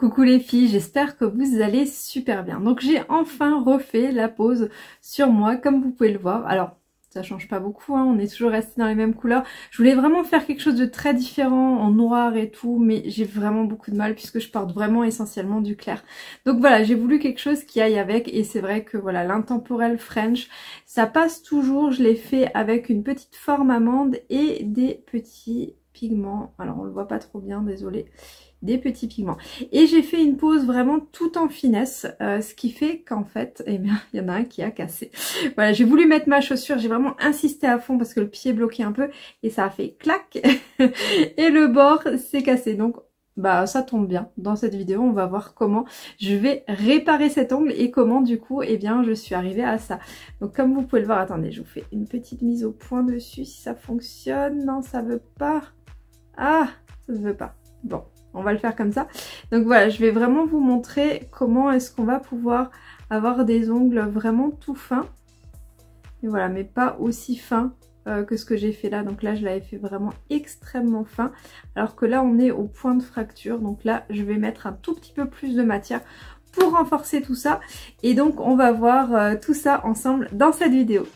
Coucou les filles, j'espère que vous allez super bien. Donc j'ai enfin refait la pose sur moi comme vous pouvez le voir. Alors ça change pas beaucoup, hein, on est toujours resté dans les mêmes couleurs. Je voulais vraiment faire quelque chose de très différent en noir et tout, mais j'ai vraiment beaucoup de mal puisque je porte vraiment essentiellement du clair. Donc voilà, j'ai voulu quelque chose qui aille avec et c'est vrai que voilà, l'intemporel French, ça passe toujours. Je l'ai fait avec une petite forme amande et des petits pigments. Alors on le voit pas trop bien, désolée. Des petits pigments. Et j'ai fait une pose vraiment tout en finesse, ce qui fait qu'en fait, eh bien, il y en a un qui a cassé. Voilà, j'ai voulu mettre ma chaussure, j'ai vraiment insisté à fond parce que le pied bloquait un peu et ça a fait clac et le bord s'est cassé. Donc, bah ça tombe bien. Dans cette vidéo, on va voir comment je vais réparer cet ongle et comment du coup, eh bien, je suis arrivée à ça. Donc, comme vous pouvez le voir, attendez, je vous fais une petite mise au point dessus si ça fonctionne. Non, ça veut pas. Ah, ça ne veut pas. Bon. On va le faire comme ça. Donc voilà, je vais vraiment vous montrer comment est-ce qu'on va pouvoir avoir des ongles vraiment tout fins. Et voilà, mais pas aussi fins que ce que j'ai fait là. Donc là, je l'avais fait vraiment extrêmement fin. Alors que là, on est au point de fracture. Donc là, je vais mettre un tout petit peu plus de matière pour renforcer tout ça. Et donc, on va voir tout ça ensemble dans cette vidéo.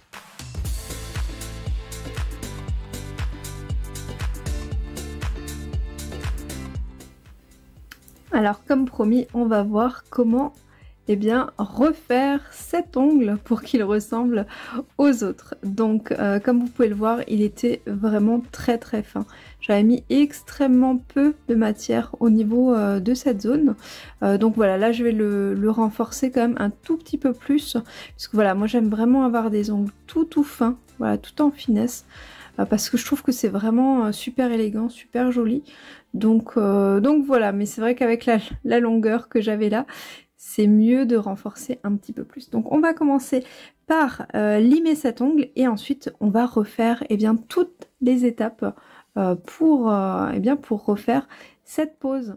Alors comme promis, on va voir comment refaire cet ongle pour qu'il ressemble aux autres. Donc comme vous pouvez le voir, il était vraiment très fin. J'avais mis extrêmement peu de matière au niveau de cette zone. Donc voilà, là je vais le renforcer quand même un tout petit peu plus. Parce que voilà, moi j'aime vraiment avoir des ongles tout fins, voilà, tout en finesse. Parce que je trouve que c'est vraiment super élégant, super joli. Donc voilà, mais c'est vrai qu'avec la longueur que j'avais là, c'est mieux de renforcer un petit peu plus. Donc on va commencer par limer cet ongle et ensuite on va refaire toutes les étapes pour refaire cette pose.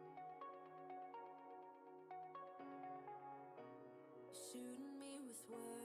Shooting me with words.